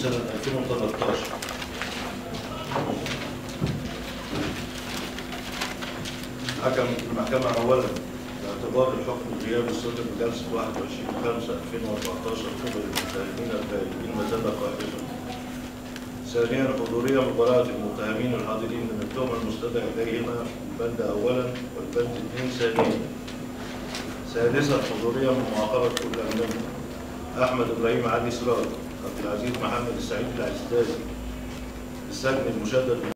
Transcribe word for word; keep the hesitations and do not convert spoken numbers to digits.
سنة ألفين وثلاثة عشر. حكم المحكمة أولا باعتبار الحكم الغيابي الصادر بجلسة واحد وعشرين خمسة ألفين وأربعة عشر قبل المتهمين البالغين مزادة قائمة. ثانيا حضورية مباراة المتهمين الحاضرين من التهمة المستدعى إليهما البند أولا والبند اثنين ثانيا. ثالثا حضورية من معاقبة كل منهم أحمد إبراهيم علي سراج، عبد العزيز محمد السعيد العزدازي، السجن المشدد